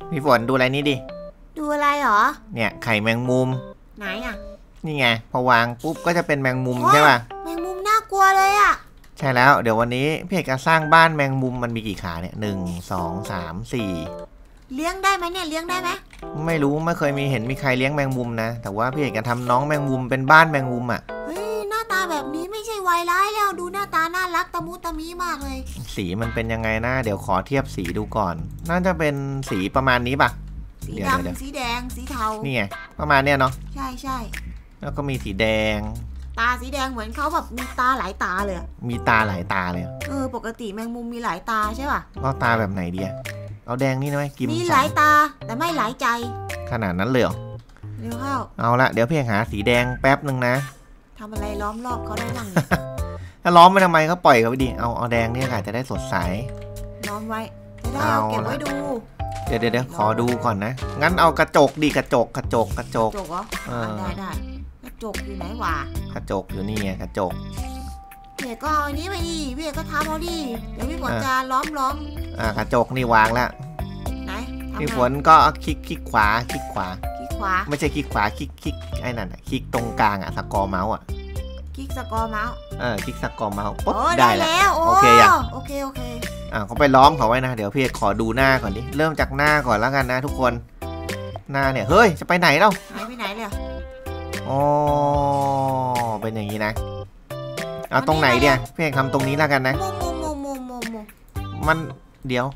พี่ฝนดูอะไรนี่ดิดูอะไรหรอเนี่ยไข่แมงมุมไหนอ่ะนี่ไงพอวางปุ๊บก็จะเป็นแมงมุมใช่ป่ะแมงมุมน่ากลัวเลยอ่ะใช่แล้วเดี๋ยววันนี้พี่เอกจะสร้างบ้านแมงมุมมันมีกี่ขาเนี่ย1 2 3 4 เลี้ยงได้ไหมเนี่ยเลี้ยงได้ไหมไม่รู้ไม่เคยมีใครเลี้ยงแมงมุมนะแต่ว่าพี่เอกจะทำน้องแมงมุมเป็นบ้านแมงมุมอ่ะเฮ้ยหน้าตาแบบนี้ไม่ใช่วัยร้ายแล้วดูหน้าตาน่ารักตะมุตะมิมากเลยสีมันเป็นยังไงนะเดี๋ยวขอเทียบสีดูก่อนน่าจะเป็นสีประมาณนี้ป่ะสีดำสีแดงสีเทานี่ไงประมาณเนี้ยเนาะใช่ใช่แล้วก็มีสีแดงตาสีแดงเหมือนเขาแบบมีตาหลายตาเลยมีตาหลายตาเลยปกติแมงมุมมีหลายตาใช่ป่ะก็ตาแบบไหนดีเอาแดงนี่นะกิมมีหลายตาแต่ไม่หลายใจขนาดนั้นเลยเหรอเร็วเข้าเอาละเดี๋ยวเพียงหาสีแดงแป๊บหนึ่งนะทำอะไรล้อมรอบเขาได้บ้างถ้าล้อมไปทำไมก็ปล่อยเขาไปดิเอาแดงนี่ค่ะจะได้สดใสล้อมไว้จะได้เอาเก็บไว้ดูเดี๋ยวขอดูก่อนนะงั้นเอากระจกดิกระจกเหรอได้กระจกอยู่ไหนวะกระจกอยู่นี่ไงกระจกเพี่ก็เอาอันนี้ไปดิพี่ก็ทำเอาดิเดี๋ยวพี่ฝนจะล้อมกระจกนี่วางแล้วไหนพี่ฝนก็คลิกขวาไม่ใช่คลิกขวาคลิกไอ้นั่นคลิกตรงกลางสกอร์เมาส์คลิกสกอร์เมาส์คลิกสกอร์เมาส์ปุ๊บได้แล้วโอเคโอเคเขาไปล้อมเขาไว้นะเดี๋ยวพี่ขอดูหน้าก่อนดิเริ่มจากหน้าก่อนแล้วกันนะทุกคนหน้าเนี่ยเฮ้ยจะไปไหนเล่าหายไปไหนเลยอ๋อเป็นอย่างนี้นะเอาตรงไหนเนี่ยพี่ทำตรงนี้แล้วกันนะมันเดี๋ยว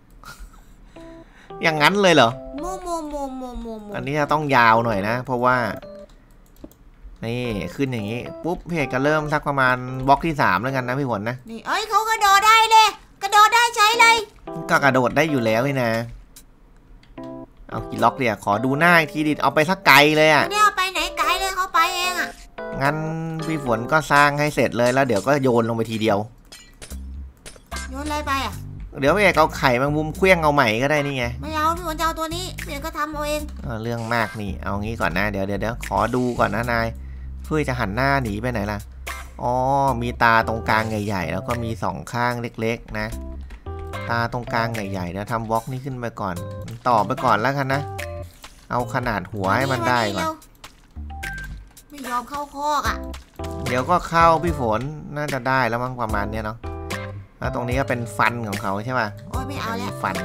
อย่างนั้นเลยเหรออันนี้จะต้องยาวหน่อยนะเพราะว่านี่ขึ้นอย่างนี้ปุ๊บพี่ก็เริ่มสักประมาณบล็อกที่3แล้วกันนะพี่ฝนนะนี่เขากระโดดได้เลยกระโดดได้ใช้เลยก็กระโดดได้อยู่แล้วนี่นะเอากี่ล็อกเดี๋ยวขอดูหน้าทีดิเอาไปสักไกลเลยเนี่ยไปไหนไกลเลยเขาไปเองงั้นพี่ฝนก็สร้างให้เสร็จเลยแล้วเดี๋ยวก็โยนลงไปทีเดียวโยนอะไรไปเดี๋ยวพี่เอาไข่แมงมุมเคลี้ยงเอาใหม่ก็ได้นี่ไงไม่เอาพี่ฝนจะเอาตัวนี้พี่ก็ทำเอาเองเรื่องมากนี่เอางี้ก่อนนะเดี๋ยวขอดูก่อนนะนายเพื่อจะหันหน้าหนีไปไหนล่ะอ๋อมีตาตรงกลางใหญ่ๆแล้วก็มี2ข้างเล็กๆนะตาตรงกลางใหญ่ๆเดี๋ยวทำบล็อกนี้ขึ้นไปก่อนต่อไปก่อนแล้วกันนะเอาขนาดหัวให้มันได้ก่อนไม่ยอมเข้าคอกเดี๋ยวก็เข้าพี่ฝนน่าจะได้แล้วมั้งประมาณเนี้ยเนาะแล้วตรงนี้ก็เป็นฟันของเขาใช่ป่ะโอ้ยไม่เอาแล้วฟัน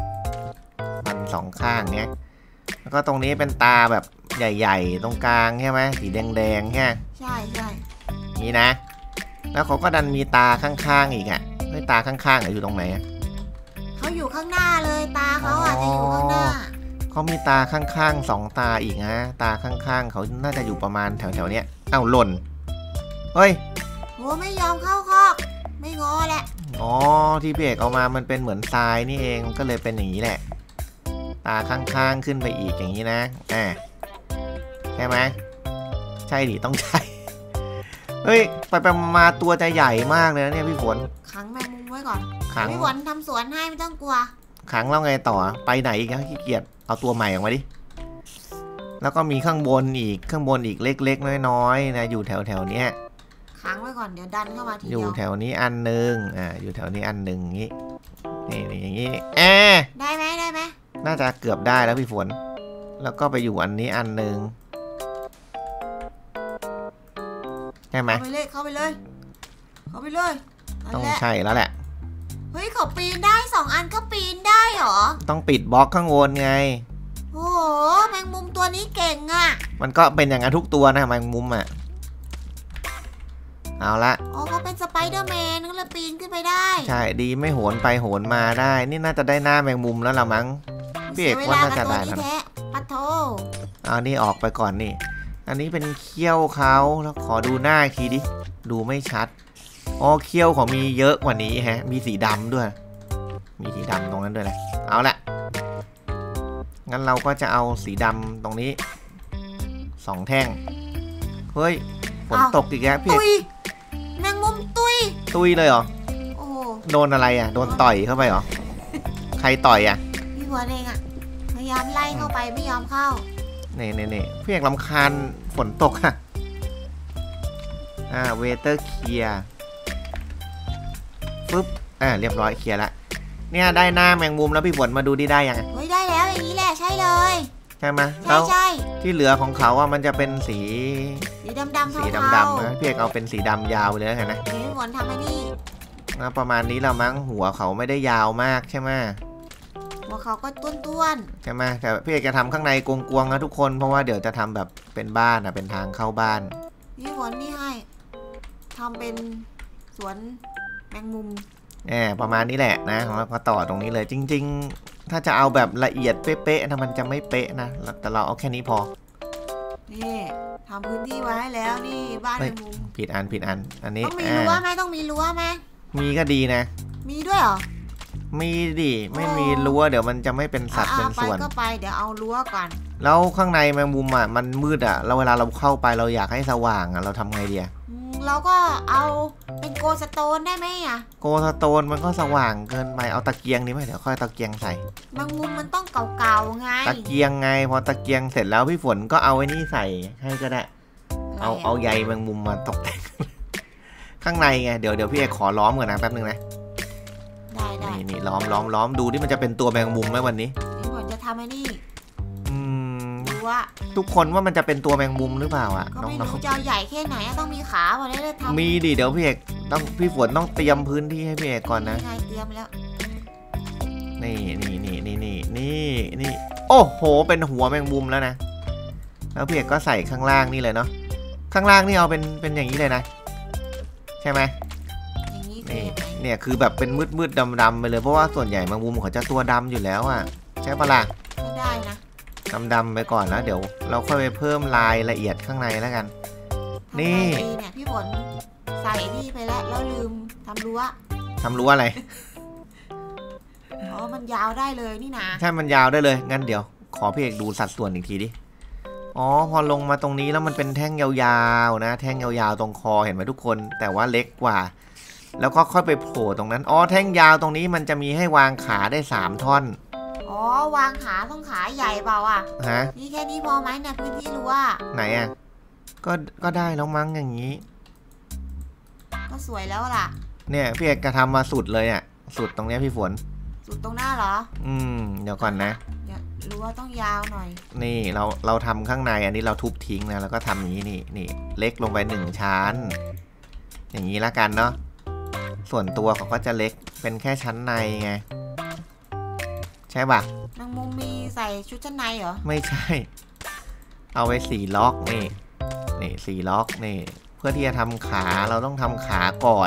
2ข้างเนี้ยแล้วก็ตรงนี้เป็นตาแบบใหญ่ๆตรงกลางใช่ไหมสีแดงๆใช่นี่นะแล้วเขาก็ดันมีตาข้างๆอีกไม่ตาข้างๆอยู่ตรงไหนเขาอยู่ข้างหน้าเลยตาเขาจะอยู่ข้างหน้าเขามีตาข้างๆ2ตาอีกนะตาข้างๆเขาน่าจะอยู่ประมาณแถวๆเนี้ยหล่นเฮ้ยโหไม่ยอมเข้าคอกไม่งอแหละอ๋อที่พี่เอกเอามามันเป็นเหมือนทรายนี่เองก็เลยเป็นอย่างนี้แหละตาข้างๆขึ้นไปอีกอย่างนี้นะใช่ไหมใช่ดิต้องใช่เฮ้ยไปมาตัวจะใหญ่มากเลยนะเนี่ยพี่ฝนขังแมงมุมไว้ก่อนพี่ฝนทำสวนให้ไม่ต้องกลัวขังแล้วไงต่อไปไหนอีกขี้เกียจเอาตัวใหม่ออกมาดิแล้วก็มีข้างบนอีกเล็กๆน้อยๆนะอยู่แถวๆนี้ขังไว้ก่อนเดี๋ยวดันเข้ามาทีเดียวอยู่แถวนี้อันหนึ่งอยู่แถวนี้อันหนึ่งนี้นี่อย่างนี้ได้ไหมน่าจะเกือบได้แล้วพี่ฝนแล้วก็ไปอยู่อันนี้อันหนึ่งใช่ไหมเข้าไปเลยต้องใช่แล้วแหละเฮ้ยเขาปีนได้2อันก็ปีนได้หรอต้องปิดบล็อกข้างบนไงโอ้โหแมงมุมตัวนี้เก่งมันก็เป็นอย่างนั้นทุกตัวนะแมงมุมเอาละเขาเป็นสไปเดอร์แมนก็เลยปีนขึ้นไปได้ใช่ดีไม่โหนไปโหนมาได้นี่น่าจะได้หน้าแมงมุมแล้วละมั้งพี่เอกว่าน่าจะได้แล้วปัดโถเอานี่ออกไปก่อนนี่อันนี้เป็นเขี้ยวเขาแล้วขอดูหน้าอีกทีดิดูไม่ชัดเขี้ยวของมีเยอะกว่านี้มีสีดำด้วยมีสีดำตรงนั้นด้วยนะเอาละงั้นเราก็จะเอาสีดำตรงนี้2แท่งเฮ้ยฝนตกอีกแล้วพี่แมงมุมตุยเลยเหรอโอ้โดนอะไรโดนต่อยเข้าไปเหรอใครต่อยพี่หัวเองพยายามไล่เข้าไปไม่ยอมเข้านี่พี่อยากรำคาญฝนตกเวเตอร์เคลียร์ปุ๊บเรียบร้อยเคลียร์ละเนี่ยได้หน้าแมงมุมแล้วพี่ฝนมาดูได้ยังได้แล้วนี้แหละใช่เลยใช่ไหมใช่แล้วใช่ที่เหลือของเขาอะมันจะเป็นสีสีดำๆเทาสีๆดำๆนะพี่เอกเอาเป็นสีดำยาวไปเลยแล้วกันนะพี่ฝนทำไอ้นี่ประมาณนี้เรามั้งหัวเขาไม่ได้ยาวมากใช่ไหมหัวเขาก็ต้วนใช่ไหมแต่พี่เอกจะทำข้างในกวงๆนะทุกคนเพราะว่าเดี๋ยวจะทำแบบเป็นบ้านอะเป็นทางเข้าบ้านๆพี่ฝนนี่ให้ทำเป็นสวนแมงมุมประมาณนี้แหละนะแล้วก็ต่อตรงนี้เลยจริงๆ ถ้าจะเอาแบบละเอียดเป๊ะๆนะมันจะไม่เป๊ะนะแต่เราเอาแค่นี้พอนี่ทำพื้นที่ไว้ให้แล้วนี่บ้านแมงมุมผิดอันนี้ต้องมีรั้วไหมต้องมีรั้วไหมมีก็ดีนะมีด้วยเหรอมีดิไม่มีรั้วเดี๋ยวมันจะไม่เป็นสัตว์เป็นส่วนไปก็ไปเดี๋ยวเอารั้วก่อนแล้วข้างในแมงมุมอ่ะมันมืดอ่ะแล้วเวลาเราเข้าไปเราอยากให้สว่างอ่ะเราทำไงดีเราก็เอาเป็นโกลสโตนได้ไหมอ่ะโกสโตนมันก็สว่างเกินไปเอาตะเกียงดีไหมเดี๋ยวค่อยตะเกียงใส่แมงมุมมันต้องเก่าๆไงตะเกียงไงพอตะเกียงเสร็จแล้วพี่ฝนก็เอาไอ้นี่ใส่ให้ก็ได้เอาใยแมงมุมมาตกแต่ง ข้างในไงเดี๋ยวพี่เอกขอล้อมก่อนนะแป๊บนึงนะได้นี่ล้อมดูที่มันจะเป็นตัวแมงมุมไหมวันนี้พี่ฝนจะทำไอ้นี่ รั้วทุกคนว่ามันจะเป็นตัวแมงมุมหรือเปล่าอ่ะก็น้ไม่องรู้จะเอาใหญ่แค่ไหนต้องมีขาพอได้เลยทำๆมีดิเดี๋ยวพี่เอกพี่ฝนต้องเตรียมพื้นที่ให้พี่เอกก่อนนะไงเตรียมแล้วนี่โอ้โหเป็นหัวแมงมุมแล้วนะแล้วพี่เอกก็ใส่ข้างล่างนี่เลยเนาะข้างล่างนี่เอาเป็นอย่างนี้เลยนะใช่ไหมอย่างนี้นี่คือยังไงเนี่ยคือแบบเป็นมืดดำไปเลยเพราะว่าส่วนใหญ่แมงมุมเขาจะตัวดำอยู่แล้วอ่ะใช่ปะล่ะก็ได้นะดำไปก่อนแล้วเดี๋ยวเราค่อยไปเพิ่มลายละเอียดข้างในแล้วกันทำนี่ไงดีเนี่ยพี่ฝนใส่นี่ไปแล้วลืมทำรั้วทำรั้วอะไรอ๋อมันยาวได้เลยนี่นะใช่มันยาวได้เลยงั้นเดี๋ยวขอพี่เอกดูสัดส่วนอีกทีดิอ๋อพอลงมาตรงนี้แล้วมันเป็นแท่งยาวๆนะแท่งยาวๆตรงคอเห็นไหมทุกคนแต่ว่าเล็กกว่า แล้วก็ค่อยไปโผล่ตรงนั้นอ๋อแท่งยาวตรงนี้มันจะมีให้วางขาได้3ท่อนอ๋อวางขาต้องขาใหญ่เปล่าอ่ะฮะนี่แค่นี้พอไหมเนี่ยพื้นที่รั้วไหนอ่ะก็ได้แล้วมั้งอย่างนี้ก็สวยแล้วล่ะเนี่ยพี่เอกจะทำมาสุดเลยอ่ะสุดตรงเนี้ยพี่ฝนสุดตรงหน้าเหรอเดี๋ยวก่อนนะเดี๋ยวรั้วต้องยาวหน่อยนี่เราทำข้างในอันนี้เราทุบทิ้งนะแล้วก็ทำอย่างนี้นี่เล็กลงไป1ชั้นอย่างนี้ละกันเนาะส่วนตัวเขาก็จะเล็กเป็นแค่ชั้นในไงใช่ปะแมงมุมมีใส่ชุดชั้นในเหรอไม่ใช่ เอาไว้4ล็อกนี่4ล็อกนี่เพื่อที่จะทำขาเราต้องทำขาก่อน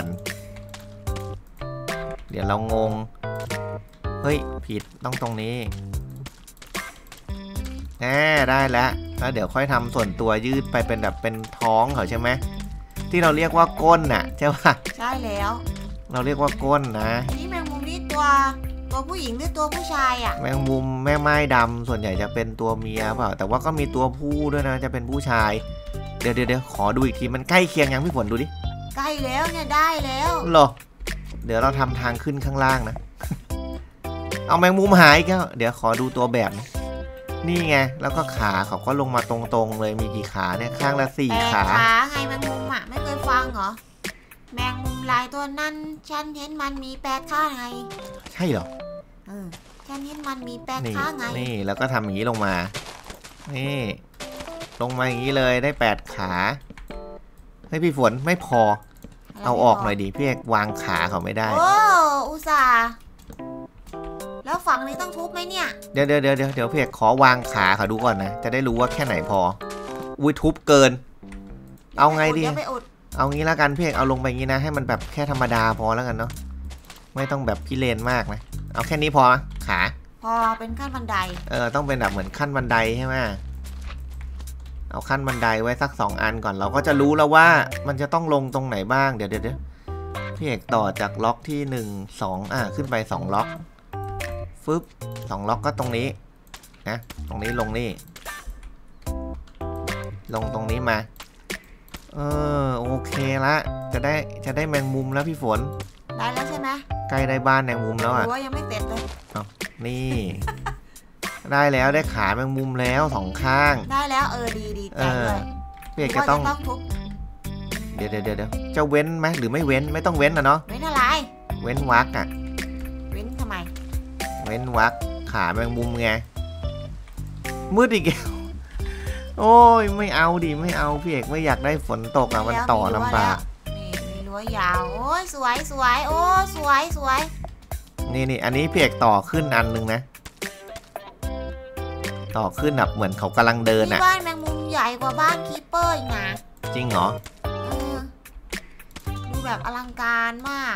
เดี๋ยวเรางงเฮ้ยผิดต้องตรงนี้ได้แล้วเดี๋ยวค่อยทำส่วนตัวยืดไปเป็นแบบเป็นท้องเขาใช่ไหมที่เราเรียกว่าก้นน่ะใช่ปะใช่แล้วเราเรียกว่าก้นนะนี่แมงมุมนี่ตัวผู้หญิงหรือตัวผู้ชายอ่ะแมงมุมแม่ไม้ดำส่วนใหญ่จะเป็นตัวเมียเปล่าแต่ว่าก็มีตัวผู้ด้วยนะจะเป็นผู้ชายเดี๋ยวขอดูอีกทีมันใกล้เคียงยังพี่ฝนดูดิใกล้แล้วเนี่ยได้แล้วเหรอเดี๋ยวเราทำทางขึ้นข้างล่างนะ เอาแมงมุมหายก็เดี๋ยวขอดูตัวแบบนะนี่ไงแล้วก็ขาเขาก็ลงมาตรงๆเลยมีกี่ขาเนี่ยข้างละ4 ขาขาไงแมงมุมอ่ะไม่เคยฟังเหรอแมงมุมลายตัวนั้นฉันเห็นมันมี8 ขาไงใช่เหรอฉันเห็นมันมี8 นี่ขาไงนี่แล้วก็ทำอย่างนี้ลงมานี่ลงมาอย่างนี้เลยได้8 ขาให้พี่ฝนไม่พอเอาออกหน่อยดิพี่เอกวางขาเขาไม่ได้โอ้อุตส่าห์แล้วฝั่งนี้ต้องทุบไหมเนี่ยเดี๋ยวพี่เอกขอวางขาเขาดูก่อนนะจะได้รู้ว่าแค่ไหนพออุ้ยทุบเกินเอาไงดีอย่าไปอุดเอางี้แล้วกันพี่เอกเอาลงไปงี้นะให้มันแบบแค่ธรรมดาพอแล้วกันเนาะไม่ต้องแบบพิเรนมากนะเอาแค่นี้พอนะขาพอเป็นขั้นบันไดต้องเป็นแบบเหมือนขั้นบันไดใช่ไหมเอาขั้นบันไดไว้สัก2 อันก่อนเราก็จะรู้แล้วว่ามันจะต้องลงตรงไหนบ้างเดี๋ยวพี่เอกต่อจากล็อกที่1 2ขึ้นไป2ล็อกฟึบ2ล็อกก็ตรงนี้นะตรงนี้ลงนี่ลงตรงนี้มาโอเคละจะได้แมงมุมแล้วพี่ฝนได้แล้วใช่ไหมใกล้ได้บ้านแมงมุมแล้วอ่ะรั้วยังไม่เสร็จเลยนี่ ได้แล้วได้ขาแมงมุมแล้ว2 ข้างได้แล้วดีใจเลยพี่เอกจะต้องทุบเดี๋ยวจะเว้นไหมหรือไม่เว้นไม่ต้องเว้นนะเนาะเว้นอะไรเว้นวรรคอ่ะเว้นทำไมเว้นวรรคขาแมงมุมไงมืดอีกแล้วโอ้ยไม่เอาดิไม่เอาพี่เอกไม่อยากได้ฝนตกอะมันต่อลำบากนี่มีรั้วยาวโอ้ยสวยสวยโอ้สวยสวยนี่อันนี้พี่เอกต่อขึ้นอันนึงนะต่อขึ้นแบบเหมือนเขากำลังเดินอะบ้านแมงมุมใหญ่กว่าบ้านคีเปอร์อีกนะจริงเหรอดูแบบอลังการมาก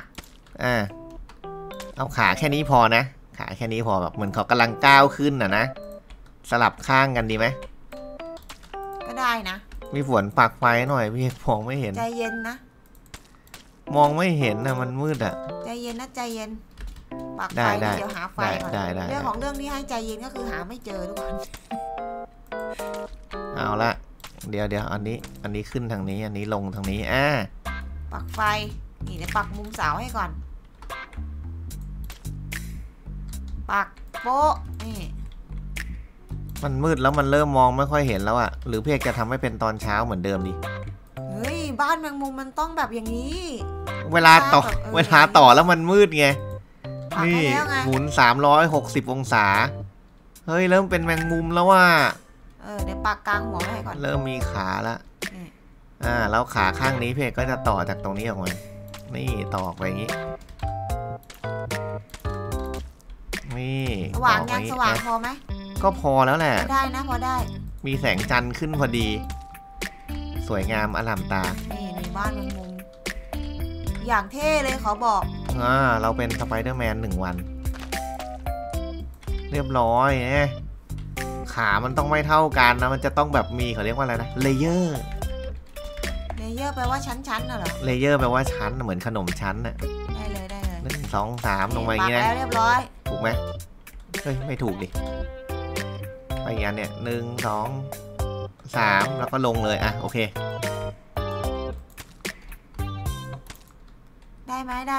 เอาขาแค่นี้พอนะขาแค่นี้พอแบบเหมือนเขากำลังก้าวขึ้นนะสลับข้างกันดีไหมก็ได้นะมีฝนปักไฟหน่อยพี่มองไม่เห็นใจเย็นนะมองไม่เห็นนะมันมืดอะใจเย็นนะใจเย็นปักไฟเดี๋ยวหาไฟก่อนเรื่องของเรื่องที่ให้ใจเย็นก็คือหาไม่เจอทุกคนเอาละเดี๋ยวอันนี้ขึ้นทางนี้อันนี้ลงทางนี้ปักไฟนี่เดี๋ยวปักมุมเสาให้ก่อนปักโป๊ะนี่มันมืดแล้วมันเริ่มมองไม่ค่อยเห็นแล้วอะหรือเพียกจะทำให้เป็นตอนเช้าเหมือนเดิมดิเฮ้ยบ้านแมงมุมมันต้องแบบอย่างนี้เวลาต่อแล้วมันมืดไงนี่หมุน360องศาเฮ้ยเริ่มเป็นแมงมุมแล้วว่าเดี๋ยวปักกลางหัวให้ก่อนเริ่มมีขาละแล้วขาข้างนี้เพียกก็จะต่อจากตรงนี้ออกมานี่ต่อออกไปอย่างนี้นี่สว่างยังสว่างพอไหมก็พอแล้วแหละได้นะพอได้มีแสงจันทร์ขึ้นพอดีสวยงามอลามตานี่ในบ้านแมงมุมอย่างเท่เลยขอบอกเราเป็นสไปเดอร์แมน1 วันเรียบร้อยเนี่ยขามันต้องไม่เท่ากันนะมันจะต้องแบบมีเขาเรียกว่าอะไรนะเลเยอร์แปลว่าชั้นๆน่ะเหรอเลเยอร์แปลว่าชั้นเหมือนขนมชั้นน่ะได้เลย 1 2 3ลงมาอย่างนี้นะเรียบร้อยถูกไหมเฮ้ยไม่ถูกดิไปอย่างนี้เนี่ย1 2 3แล้วก็ลงเลยโอเคได้ไหมได้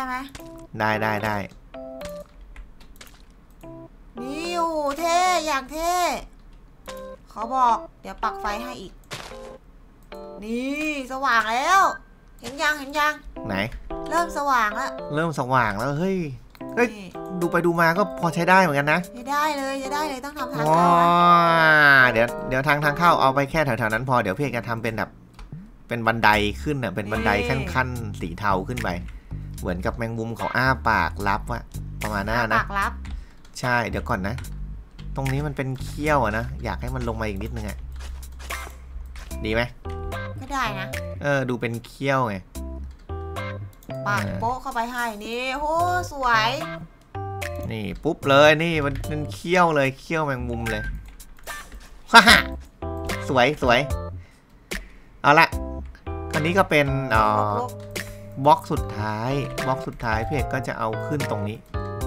นี่โอ้เท่อย่างเท่เขาบอกเดี๋ยวปักไฟให้อีกนี่สว่างแล้วเห็นยังไหนเริ่มสว่างแล้วเฮ้ยดูไปดูมาก็พอใช้ได้เหมือนกันนะใช้ได้เลยต้องทำทางเข้าเดี๋ยวทางเข้าเอาไปแค่แถวๆนั้นพอเดี๋ยวพี่จะทำเป็นแบบเป็นบันไดขึ้นเป็นบันไดขั้นสีเทาขึ้นไปเหมือนกับแมงมุมเขาอ้าปากรับวะประมาณนั้นนะปากรับใช่เดี๋ยวก่อนนะตรงนี้มันเป็นเขี้ยวนะอยากให้มันลงมาอีกนิดนึงดีไหมก็ได้นะดูเป็นเขี้ยวไงปากโป๊ะเข้าไปให้นี่โอ้สวยนี่ปุ๊บเลยนี่มันเป็นเขี้ยวเลยเขี้ยวแมงมุมเลยฮ่าฮ่าสวยเอาละอันนี้ก็เป็นบล็อกสุดท้ายพี่เอกก็จะเอาขึ้นตรงนี้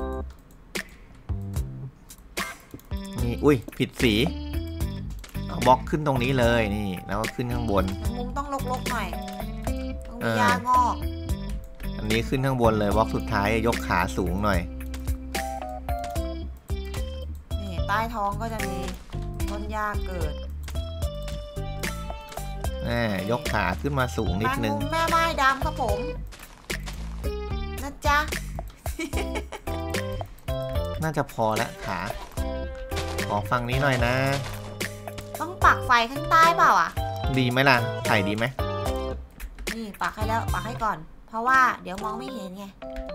นี่อุ้ยผิดสีเอาบล็อกขึ้นตรงนี้เลยนี่แล้วก็ขึ้นข้างบนมุมต้องลกๆหน่อยต้องมียางอกอันนี้ขึ้นข้างบนเลยบล็อกสุดท้ายยกขาสูงหน่อยนี่ใต้ท้องก็จะมีต้นหญ้าเกิดยกขาขึ้นมาสูงนิดนึงแม่ไม้ดำครับผมนะจ๊ะน่าจะพอแล้วขาขอฟังนี้หน่อยนะต้องปักไฟข้างใต้เปล่าดีไหมล่ะใส่ดีไหมนี่ปักให้แล้วปักให้ก่อนเพราะว่าเดี๋ยวมองไม่เห็นไง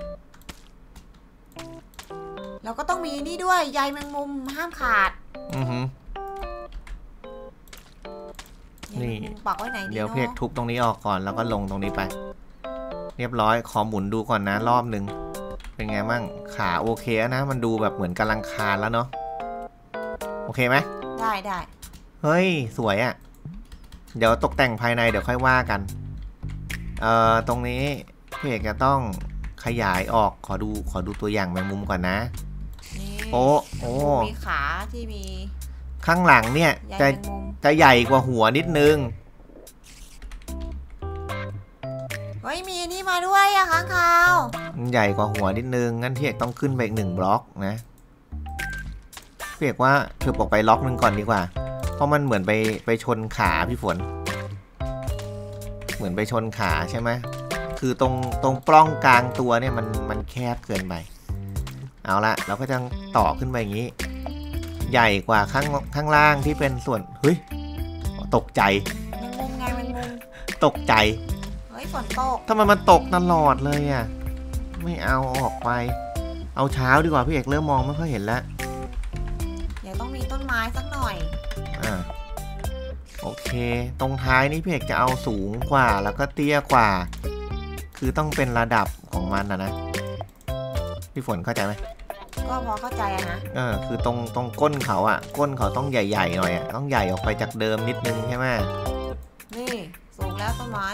เราก็ต้องมีนี่ด้วยใยแมงมุมห้ามขาดนี่ปักไว้ไหนเดี๋ยวเพียกทุบตรงนี้ออกก่อนแล้วก็ลงตรงนี้ไปเรียบร้อยขอหมุนดูก่อนนะรอบนึงเป็นไงมั่งขาโอเคนะมันดูแบบเหมือนกำลังคานแล้วเนาะโอเคไหมได้เฮ้ยสวยเดี๋ยวตกแต่งภายในเดี๋ยวค่อยว่ากันตรงนี้เพียกจะต้องขยายออกขอดูตัวอย่างแมงมุมก่อนนะโอ้มีขาที่มีข้างหลังเนี่ยจะใหญ่กว่าหัวนิดนึงเฮ้ยมีนี่มาด้วยค้างคาวใหญ่กว่าหัวนิดนึงงั้นพี่เอกต้องขึ้นไปอีก1 บล็อกนะพี่เอกว่าเธอบอกไปล็อกนึงก่อนดีกว่าเพราะมันเหมือนไปชนขาพี่ฝนเหมือนไปชนขาใช่ไหมคือตรงปล้องกลางตัวเนี่ยมันแคบเกินไปเอาละเราก็จะต่อขึ้นไปอย่างนี้ใหญ่กว่าข้างล่างที่เป็นส่วนเฮ้ยตกใจแมงมุมไงแมงมุมตกใจเฮ้ยฝนตกทำไมมันตกตลอดเลยอ่ะไม่เอาออกไปเอาเช้าดีกว่าพี่เอกเริ่มมองไม่ค่อยเห็นแล้วเดี๋ยวต้องมีต้นไม้สักหน่อยโอเคตรงท้ายนี้พี่เอกจะเอาสูงกว่าแล้วก็เตี้ยกว่าคือต้องเป็นระดับของมันนะพี่ฝนเข้าใจไหมก็พอเข้าใจนะคือตรงก้นเขาอ่ะก้นเขาต้องใหญ่ๆหน่อยอ่ะต้องใหญ่ออกไปจากเดิมนิดนึงใช่ไหมนี่สูงแล้วต้นไม้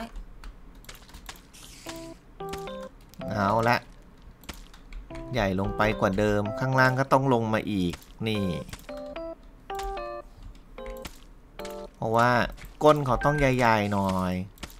เอาละใหญ่ลงไปกว่าเดิมข้างล่างก็ต้องลงมาอีกนี่เพราะว่าก้นเขาต้องใหญ่ๆหน่อย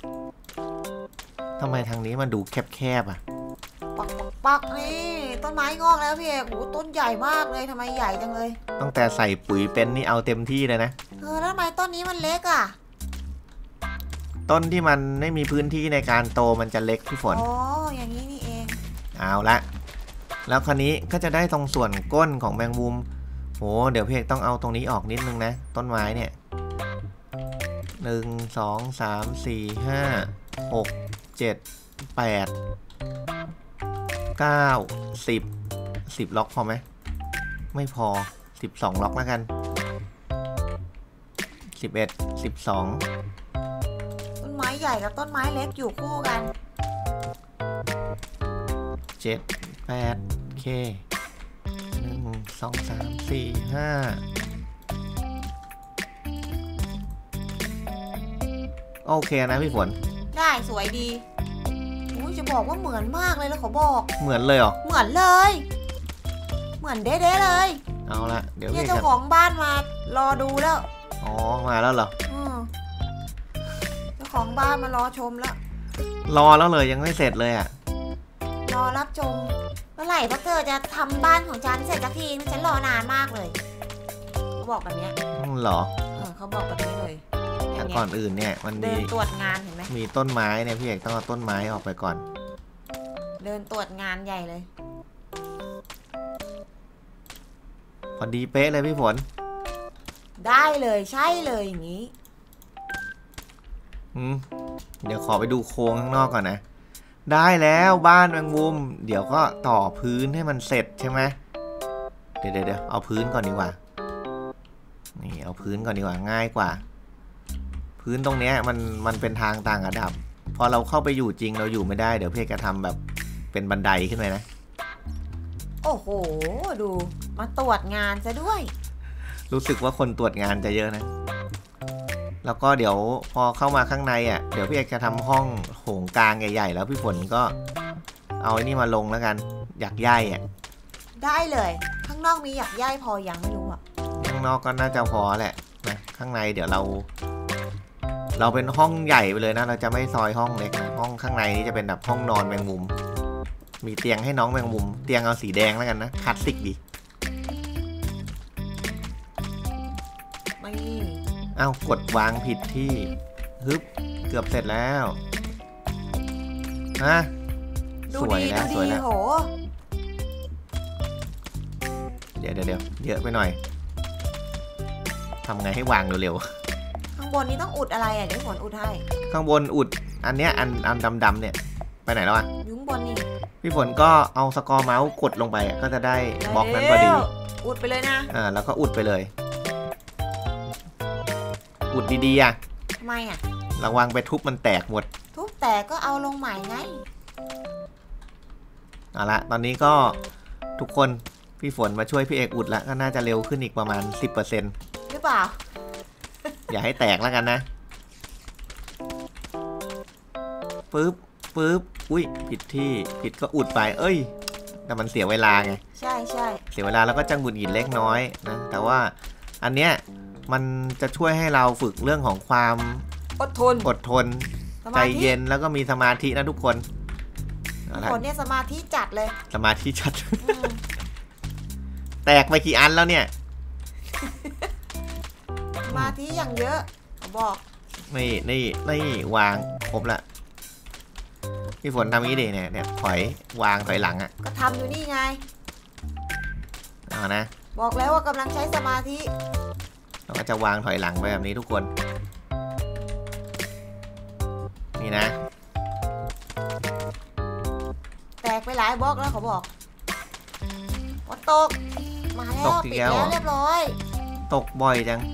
ทำไมทางนี้มันดูแคบๆอ่ะปักนี่ต้นไม้งอกแล้วพี่เอกโอ้ต้นใหญ่มากเลยทำไมใหญ่จังเลยตั้งแต่ใส่ปุ๋ยเป็นนี่เอาเต็มที่เลยนะแล้วทำไมต้นนี้มันเล็กอ่ะต้นที่มันไม่มีพื้นที่ในการโตมันจะเล็กพี่ฝนอ๋ออย่างนี้นี่เองเอาละแล้วคราวนี้ก็จะได้ตรงส่วนก้นของแมงมุมโหเดี๋ยวพี่เอกต้องเอาตรงนี้ออกนิดนึงนะต้นไม้เนี่ย1 2 3 4 5 6 7 8 9 10ล็อกพอไหมไม่พอ12ล็อกแล้วกัน11 12 ต้นไม้ใหญ่กับต้นไม้เล็กอยู่คู่กัน 7 8เค1 2 3 4 5โอเคนะพี่ฝนได้สวยดีจะบอกว่าเหมือนมากเลยแล้วขอบอกเหมือนเลยเหรอเหมือนเลยเหมือนเด๊ะๆเลยเอาละเดี๋ยวพี่เจ้าของบ้านมารอดูแล้วอ๋อมาแล้วเหรอเจ้าของบ้านมารอชมแล้วรอแล้วเลยยังไม่เสร็จเลยอ่ะรอรับชมเมื่อไหร่พวกเธอจะทำบ้านของฉันเสร็จสักทีฉันรอนานมากเลยเขาบอกแบบนี้เหรอเขาบอกแบบนี้เลยแต่ก่อนอื่นเนี่ยมันเดินตรวจงานเห็นไหมมีต้นไม้เนี่ยพี่เอกต้องเอาต้นไม้ออกไปก่อนเดินตรวจงานใหญ่เลยพอดีเป๊ะเลยพี่ฝนได้เลยใช่เลยอย่างนี้เดี๋ยวขอไปดูโครงข้างนอกก่อนนะได้แล้วบ้านแมงมุมเดี๋ยวก็ต่อพื้นให้มันเสร็จใช่ไหมเดี๋ยวเอาพื้นก่อนดีกว่านี่เอาพื้นก่อนดีกว่าง่ายกว่าพื้นตรงเนี้ยมันเป็นทางต่างระดับพอเราเข้าไปอยู่จริงเราอยู่ไม่ได้เดี๋ยวพี่จะทำแบบเป็นบันไดขึ้นไปนะโอ้โหดูมาตรวจงานซะด้วยรู้สึกว่าคนตรวจงานจะเยอะนะแล้วก็เดี๋ยวพอเข้ามาข้างในอ่ะเดี๋ยวพี่เอกจะทำห้องโถงกลางใหญ่ๆแล้วพี่ฝนก็เอาไอ้นี่มาลงแล้วกันหยักใยอ่ะได้เลยข้างนอกมีหยักใยพอยังไม่รู้อ่ะข้างนอกก็น่าจะพอแหละนะข้างในเดี๋ยวเราเป็นห้องใหญ่ไปเลยนะเราจะไม่ซอยห้องเล็กนะห้องข้างในนี้จะเป็นแบบห้องนอนแมงมุมมีเตียงให้น้องแมงมุมเตียงเอาสีแดงแล้วกันนะคลาสสิกดีไม่กดวางผิดที่ฮึบเกือบเสร็จแล้วสวยแล้วสวยแล้วเดี๋ยวเยอะไปหน่อยทำไงให้วางเร็วๆข้างบนนี้ต้องอุดอะไรอ่ะเดี๋ยวฝนอุดให้ข้างบนอุดอันเนี้ยอันดำๆเนี่ยไปไหนแล้วอ่ะอยู่ข้างบนนี่พี่ฝนก็เอาสกอร์เมาส์กดลงไปก็จะได้บล็อกนั้นพอดีอุดไปเลยนะแล้วก็อุดไปเลยอุดดีๆอ่ะทำไมอ่ะระวังไปทุบมันแตกหมดทุบแตกก็เอาลงใหม่ไงเอาละตอนนี้ก็ทุกคนพี่ฝนมาช่วยพี่เอกอุดแล้วก็น่าจะเร็วขึ้นอีกประมาณ 10% หรือเปล่าอย่าให้แตกแล้วกันนะปึ๊บอุ้ยผิดที่ผิดก็อุดไปเอ้ยแต่มันเสียเวลาไงใช่เสียเวลาแล้วก็จังหงุดหงิดเล็กน้อยนะแต่ว่าอันเนี้ยมันจะช่วยให้เราฝึกเรื่องของความอดทนใจเย็นแล้วก็มีสมาธินะทุกคนคนเนี่ยสมาธิจัดเลยสมาธิจัดแตกไปกี่อันแล้วเนี่ยสมาธิอย่างเยอะบอกนี่วางครบละพี่ฝนทำงี้ดิเนี่ยถอยวางถอยหลังอ่ะก็ทำอยู่นี่ไงนะบอกแล้วว่ากำลังใช้สมาธิเราก็จะวางถอยหลังไปแบบนี้ทุกคน นี่นะแตกไปหลายบล็อกแล้วเขาบอกฝนตกมาแล้ตวกอีปิกดแล้วเหรแล้อวเรียบร้อยตกบ่อยจัง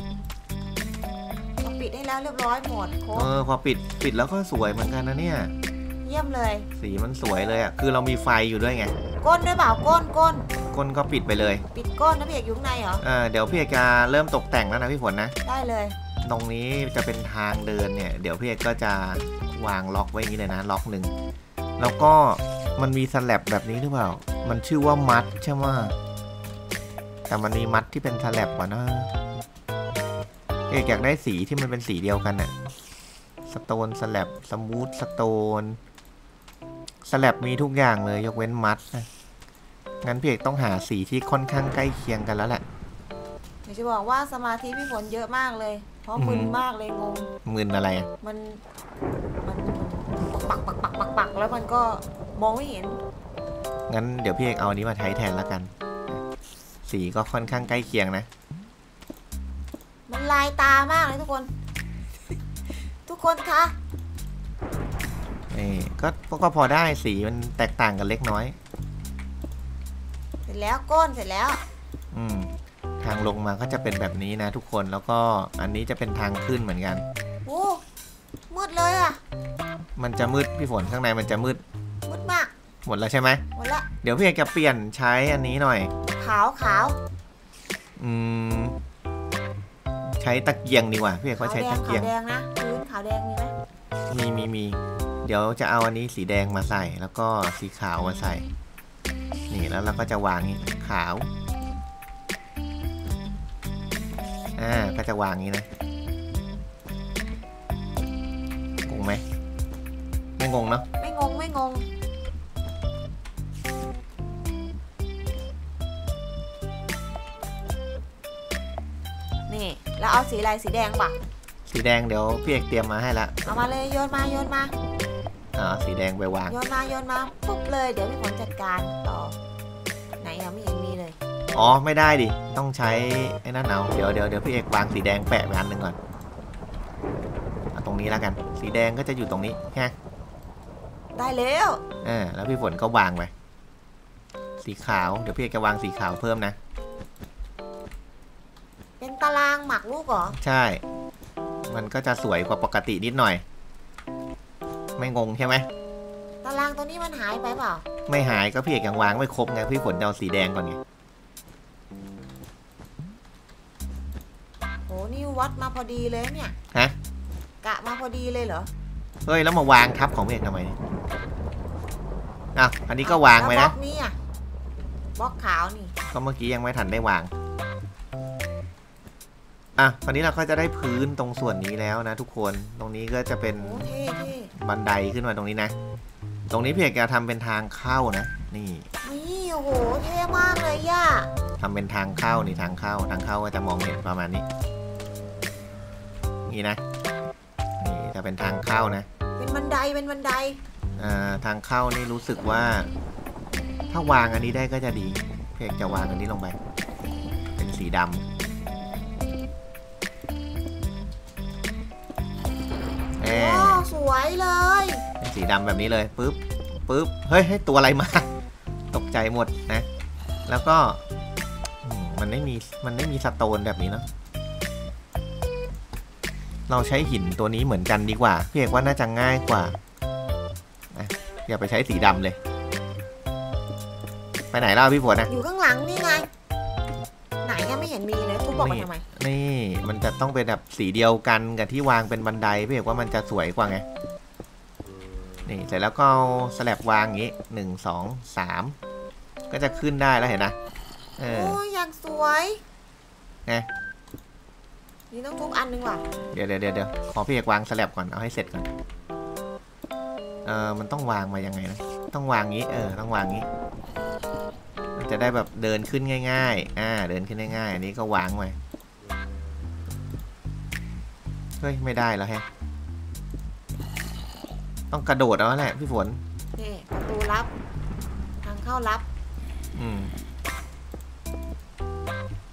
เราปิดให้แล้วเรียบร้อยหมดครบพอปิดแล้วก็สวยเหมือนกันนะเนี่ยเยี่ยมเลยสีมันสวยเลยอ่ะ คือเรามีไฟอยู่ด้วยไงก้นด้วยเปล่าก้นก้นก็ปิดไปเลยปิดก้นนะพี่เอกอยู่ข้างในเหรอเดี๋ยวพี่เอกจะเริ่มตกแต่งแล้วนะพี่ฝนนะได้เลยตรงนี้จะเป็นทางเดินเนี่ย เดี๋ยวพี่เอกก็จะวางล็อกไว้อย่างนี้เลยนะ ล็อกหนึ่ง แล้วก็มันมีสแลบแบบนี้หรือเปล่า มันชื่อว่ามัดใช่ไหมแต่มันมีมัดที่เป็นสแลบกว่านะเอกอยากได้สีที่มันเป็นสีเดียวกันน่ะสโตนสแลบสมูทสโตนสแลบมีทุกอย่างเลยยกเว้นมัดนะงั้นพี่เอกต้องหาสีที่ค่อนข้างใกล้เคียงกันแล้วแหละเดี๋ยวจะบอกว่าสมาธิพี่ฝนเยอะมากเลย เพราะมึนมากเลยงงมึนอะไรอะมันปักแล้วมันก็มองไม่เห็นงั้นเดี๋ยวพี่เอกเอาอันนี้มาใช้แทนแล้วกัน สีก็ค่อนข้างใกล้เคียงนะมันลายตามากเลยทุกคน ทุกคนคะนี่ก็พอได้สีมันแตกต่างกันเล็กน้อยเสร็จแล้วก้นเสร็จแล้วทางลงมาก็จะเป็นแบบนี้นะทุกคนแล้วก็อันนี้จะเป็นทางขึ้นเหมือนกันโอ้มืดเลยอ่ะมันจะมืดพี่ฝนข้างในมันจะมืดมืดมากหมดแล้วใช่ไหมหมดละเดี๋ยวพี่เอกจะเปลี่ยนใช้อันนี้หน่อยขาวอืมใช้ตะเกียงดีกว่าพี่เอกว่าใช้ตะเกียงขาวแดงนะพื้นขาวแดงมีไหมมีเดี๋ยวจะเอาอันนี้สีแดงมาใส่แล้วก็สีขาวมาใส่ นี่แล้วเราก็จะวางนี่ขาวก็จะวางนี้นะงงไหมไม่งงเนาะไม่งงนี่แล้วเอาสีอะไรสีแดงป่ะสีแดงเดี๋ยวพี่เอกเตรียมมาให้ละเอามาเลยโยนมาสีแดงไปวางโยนมาปุ๊บเลยเดี๋ยวพี่ฝนจัดการต่อไหนอะไม่เห็นมีเลยอ๋อไม่ได้ดิต้องใช้ไอ้นั่นเอาเดี๋ยวพี่เอกวางสีแดงแปะไปอันหนึ่งก่อนเอาตรงนี้แล้วกันสีแดงก็จะอยู่ตรงนี้ฮะได้แล้วแล้วพี่ฝนก็วางไปสีขาวเดี๋ยวพี่เอกจะวางสีขาวเพิ่มนะเป็นตารางหมักลูกเหรอใช่ มันก็จะสวยกว่าปกตินิดหน่อย ไม่งงใช่ไหมตารางตัวนี้มันหายไปเปล่าไม่หายก็พี่เอกยังวางไม่ครบไงพี่ฝนจะเอาสีแดงก่อนไงโหนี่วัดมาพอดีเลยเนี่ยฮะกะมาพอดีเลยเหรอเฮ้ยแล้วมาวางทับของพี่เอกทำไมอันนี้ก็วางไว้แล้วนะบล็อกนี้อะบล็อกขาวนี่ก็เมื่อกี้ยังไม่ทันได้วางคราวนี้เราก็จะได้พื้นตรงส่วนนี้แล้วนะทุกคนตรงนี้ก็จะเป็นโอ้เท่บันไดขึ้นมาตรงนี้นะ ตรงนี้พี่เอกจะทำเป็นทางเข้านะนี่นี่โอ้โหเท่มากเลยย่าทำเป็นทางเข้านี่ทางเข้าก็จะมองเห็นประมาณนี้นี่นะนี่จะเป็นทางเข้านะเป็นบันไดทางเข้านี่รู้สึกว่า ถ้าวางอันนี้ได้ก็จะดีพี่เอกจะวางอันนี้ลงไปเป็นสีดำว้าวสวยเลยเป็นสีดำแบบนี้เลยปึ๊บเฮ้ยตัวอะไรมา ตกใจหมดนะ แล้วก็มันไม่มีสโตนแบบนี้เนาะเราใช้หินตัวนี้เหมือนกันดีกว่าพี่เอกว่าน่าจะง่ายกว่าอย่าไปใช้สีดำเลยไปไหนแล้วพี่ฝนนะอยู่ข้างหลังนี่ไงไหนยังไม่เห็นมีเลยทุบบอกมาทำไมนี่มันจะต้องเป็นแบบสีเดียวกันกับที่วางเป็นบันไดพี่เอกว่ามันจะสวยกว่าไงนี่เสร็จแล้วก็เอาสแลบวางอย่างนี้1 2 3ก็จะขึ้นได้แล้วเห็นนะโอ้ยอย่างสวยไงนี่ต้องทุบอันนึงว่ะเดี๋ยวขอพี่เอกวางสแลบก่อนเอาให้เสร็จก่อนมันต้องวางมายังไงนะต้องวางงี้ต้องวางงี้มันจะได้แบบเดินขึ้นง่ายๆเดินขึ้นง่ายๆอันนี้ก็วางไว้เฮ้ยไม่ได้แล้วแฮะต้องกระโดดเอาแหละพี่ฝนนี่ประตูลับทางเข้าลับ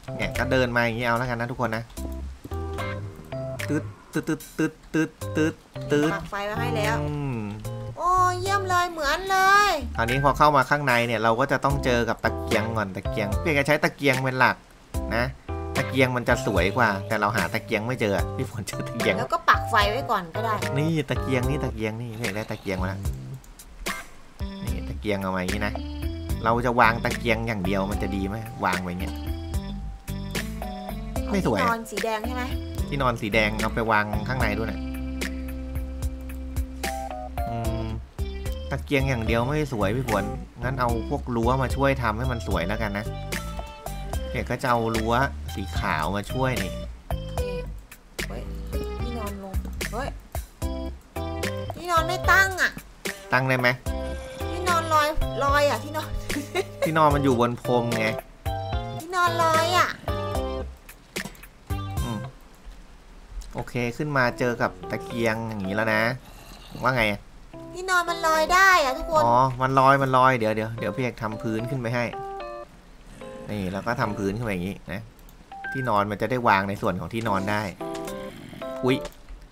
เนี่ยก็เดินมาอย่างนี้เอาแล้วกันนะทุกคนนะตืดตืดตืดตืดตืดตืดตืดปักไฟไว้ให้แล้วอืมโอ้เยี่ยมเลยเหมือนเลยคราวนี้พอเข้ามาข้างในเนี่ยเราก็จะต้องเจอกับตะเกียงก่อนตะเกียงพี่จะใช้ตะเกียงเป็นหลักนะตะเกียงมันจะสวยกว่า แต่เราหาตะเกียงไม่เจอพี่ฝนเจอตะเกียงแล้วก็ปักไฟไว้ก่อนก็ได้นี่ตะเกียงนี่พี่ได้ตะเกียงมาแล้วนี่ตะเกียงเอาไว้อย่างนี้นะเราจะวางตะเกียงอย่างเดียวมันจะดีไหมวางไว้เงี้ยไม่สวยที่นอนสีแดงใช่ไหมที่นอนสีแดงเอาไปวางข้างในด้วยนะตะเกียงอย่างเดียวไม่สวยพี่ฝนงั้นเอาพวกรั้วมาช่วยทำให้มันสวยแล้วกันนะเด็กก็จะเอารั้วสีขาวมาช่วยนี่นี่เฮ้ยที่นอนลงเฮ้ยที่นอนไม่ตั้งอ่ะตั้งได้ไหมที่นอนลอยอ่ะที่นอนที่นอนมันอยู่บนพรมไงที่นอนลอยอ่ะโอเคขึ้นมาเจอกับตะเกียงอย่างนี้แล้วนะว่าไงที่นอนมันลอยได้อ่ะทุกคนอ๋อมันลอยเดี๋ยวพี่เอกทำพื้นขึ้นไปให้นี่แล้วก็ทำพื้นขึ้นไปอย่างนี้นะที่นอนมันจะได้วางในส่วนของที่นอนได้อุ๊ย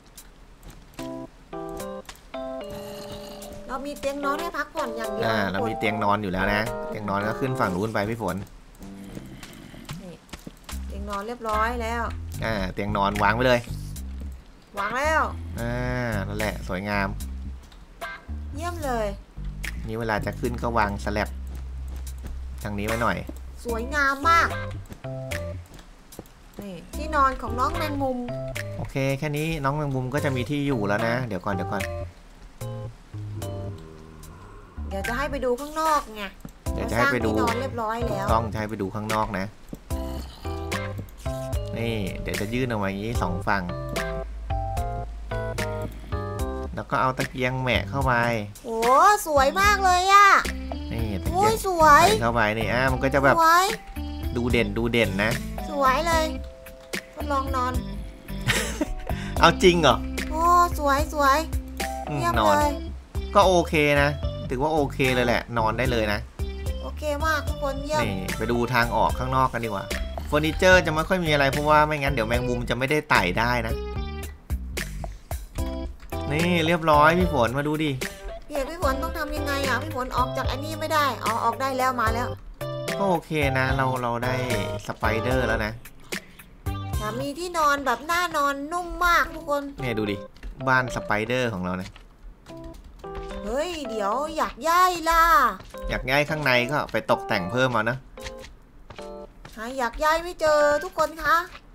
เรามีเตียงนอนให้พักผ่อนอย่างเดียวเรามีเตียงนอนอยู่แล้วนะเตียงนอนก็ขึ้นฝั่งนู้นไปพี่ฝนนี่เตียงนอนเรียบร้อยแล้วเตียงนอนวางไว้เลยวางแล้วนั่นแหละสวยงามเยี่ยมเลยนี่เวลาจะขึ้นก็วางสแลบทางนี้ไว้หน่อยสวยงามมากนี่ที่นอนของน้องแมงมุมโอเคแค่นี้น้องแมงมุมก็จะมีที่อยู่แล้วนะเดี๋ยวก่อนเดี๋ยวจะให้ไปดูข้างนอกไงเดี๋ยวจะให้ไปดูที่นอนเรียบร้อยแล้วต้องจะให้ไปดูข้างนอกนะนี่เดี๋ยวจะยื่นออกมาอย่างนี้สองฝั่งแล้วก็เอาตะเกียงแหมะเข้าไปโอ้สวยมากเลยอะนี่ตะโอ้เกียยงสวยใส่เข้าไปนี่มันก็จะแบบสวยดูเด่นนะสวยเลยทดลองนอนเอาจริงเหรอโอ้สวยเยี่ยมนอนเลยก็โอเคนะถือว่าโอเคเลยแหละนอนได้เลยนะโอเคมากทุกคนเยี่ยมนี่ไปดูทางออกข้างนอกกันดีกว่าเฟอร์นิเจอร์จะไม่ค่อยมีอะไรเพราะว่าไม่งั้นเดี๋ยวแมงมุมจะไม่ได้ไต่ได้นะนี่เรียบร้อยพี่ฝนมาดูดิพี่ฝนต้องทำยังไงอ่ะพี่ฝนออกจากอันนี้ไม่ได้อ๋อออกได้แล้วมาแล้วก็โอเคนะเราได้สไปเดอร์แล้วนะมีที่นอนแบบน่านอนนุ่มมากทุกคนเนี่ยดูดิบ้านสไปเดอร์ของเราเนี่ยเฮ้ยเดี๋ยวอยากย้ายล่ะอยากย้ายข้างในก็ไปตกแต่งเพิ่มเอานะหาอยากย้ายไม่เจอทุกคนคะ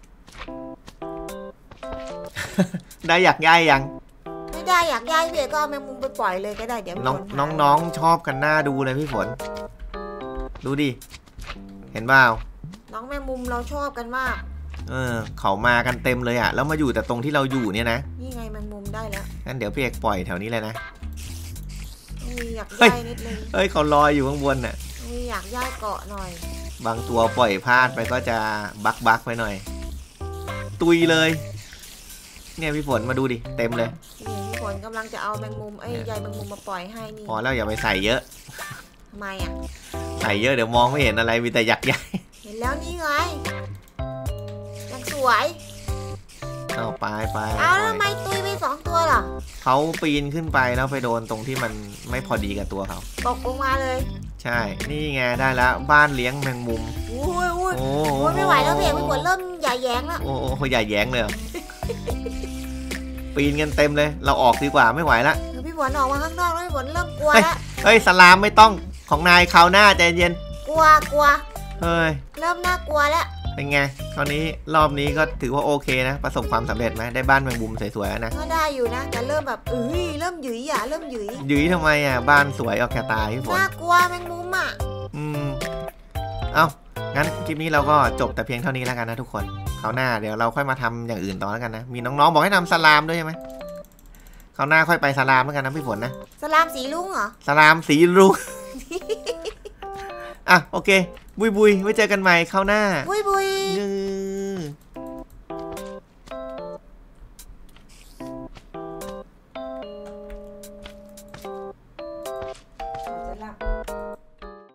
ได้อยากย้ายยังไม่ได้อยากย้ายเบียก็เอาแมงมุมไปปล่อยเลยก็ได้เดี๋ยวน้องชอบกันหน้าดูเลยพี่ฝนดูดิเห็นเปล่าน้องแมงมุมเราชอบกันมากเขามากันเต็มเลยอ่ะแล้วมาอยู่แต่ตรงที่เราอยู่เนี่ยนะนี่ไงแมงมุมได้แล้วงั้นเดี๋ยวพี่เอกปล่อยแถวนี้เลยนะอยากย้ายนิดนึงเฮ้ยเขาลอยอยู่ข้างบนน่ะอยากย้ายเกาะหน่อยบางตัวปล่อยพลาดไปก็จะบักไปหน่อยตุยเลยเนี่ยพี่ฝนมาดูดิเต็มเลยพี่ฝนกำลังจะเอาแมงมุมใยแมงมุมมาปล่อยให้นี่พอแล้วอย่าไปใส่เยอะทำไมอ่ะใส่เยอะเดี๋ยวมองไม่เห็นอะไรมีแต่หยักใหญ่เห็นแล้วนี่ไงยังสวยเอาไปเอาแล้วทำไมตุยไป2 ตัวล่ะเขาปีนขึ้นไปแล้วไปโดนตรงที่มันไม่พอดีกับตัวเขาตกลงมาเลยใช่นี่ไงได้แล้วบ้านเลี้ยงแมงมุมอุ้ยโอ้ไม่ไหวแล้วพี่ฝนเริ่มใหญ่แย้งแล้วโอ้ใหญ่แย้งเลยปีนกันเต็มเลยเราออกดีกว่าไม่ไหวละพี่ฝนออกมาข้างนอกแล้วพี่ฝนเริ่มกลัวแล้วเฮ้ยสลามไม่ต้องของนายคราวหน้าใจเย็นกลัวเฮ้ยเริ่มน่ากลัวแล้วเป็นไงคราวนี้รอบนี้ก็ถือว่าโอเคนะประสบความสำเร็จไหมได้บ้านแมงมุมสวยๆแล้วนะก็ได้อยู่นะแต่เริ่มแบบเริ่มหยุยอ่ะเริ่มหยุยหยุยทำไมอ่ะบ้านสวยออกแกตายพี่ฝนน่ากลัวแมงมุมอ่ะเอางั้นคลิปนี้เราก็จบแต่เพียงเท่านี้แล้วกันนะทุกคนคราวหน้าเดี๋ยวเราค่อยมาทำอย่างอื่นต่อแล้วกันนะมีน้องๆบอกให้ทำสลามด้วยใช่ไหมคราวหน้าค่อยไปสลามแล้วกันนะพี่ฝนนะสลามสีลุงเหรอสลามสีรุ้ง อ่ะโอเคบุยไว้เจอกันใหม่คราวหน้าบุยยื